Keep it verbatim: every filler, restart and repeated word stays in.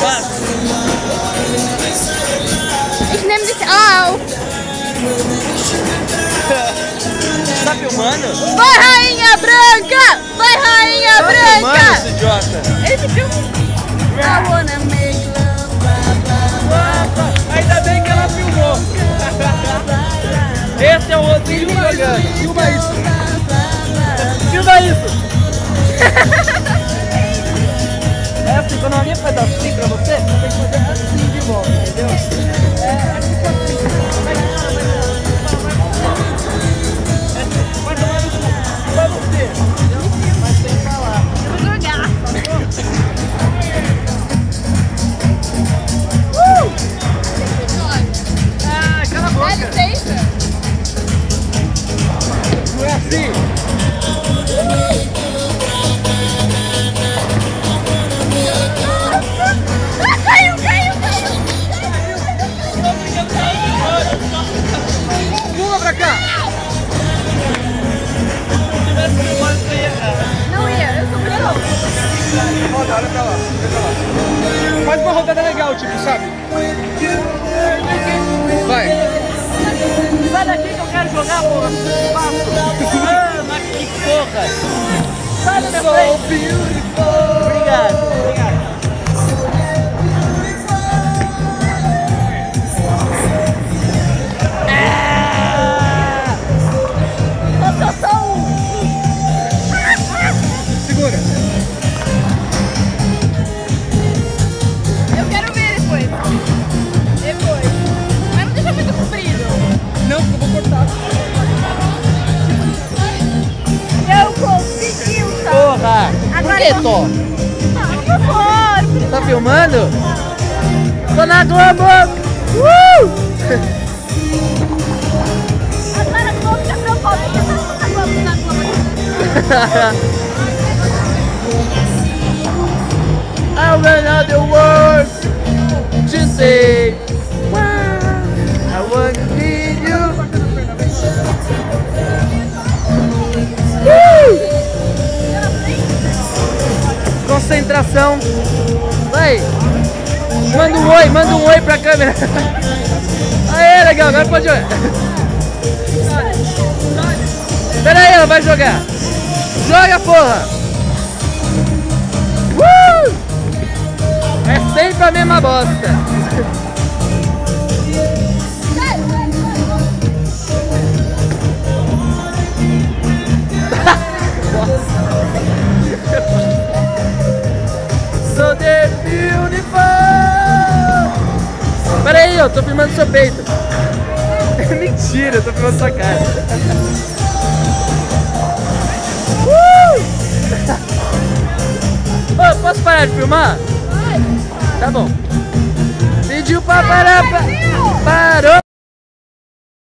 Ich nehme dich auf. Tá filmando? Vai, rainha branca! Vai, rainha Tá branca! filmando, esse idiota? Ele me filma. I wanna make love, blah, blah, blah. Ainda bem que ela filmou. Esse é o outro que Filma isso, jogando. filma isso. Filma isso. É assim, quando alguém faz assim pra você, você tem que fazer assim de volta, entendeu? É, é tipo assim. Vai, vai, vai. Vai tomar no cu. Vai você. Mas tem que falar. Eu vou jogar. Uh! Ah, cala a Dá boca. licença. Não é assim. Ah, caiu, caiu, caiu. Pula pra cá. Se tivesse filmado, você ia errar. Não ia, eu sou muito louca. Roda, olha pra lá, olha pra lá. Faz uma rodada legal, tipo, sabe? Vai. Sai daqui que eu quero jogar, porra. Passo. Ah, mas que porra. Sai da minha frente. Obrigado, obrigado. Eu sou um. Segura. Eu quero ver depois. Depois. Mas não deixa muito comprido. Não, porque eu vou cortar. Eu consegui usar. Porra. Por Agora que, eu- Tó? Ah, por favor. Tá filmando? Tô na Globo. Uh! Agora eu vou ficar preocupada. Porque tá na Globo, na Globo. I ran out the words to say. I want to need you. Uh! Concentração. Vai. Manda um oi, manda um oi pra câmera. Aê, legal, agora pode jogar. Pera aí, ela vai jogar. Joga, porra. Uh! É sempre a mesma bosta. So the beautiful. Pera aí, eu tô filmando seu peito. É mentira, eu tô filmando sua cara. Uh! Ô, posso parar de filmar? Tá bom. Pediu pra parar, pa- parou.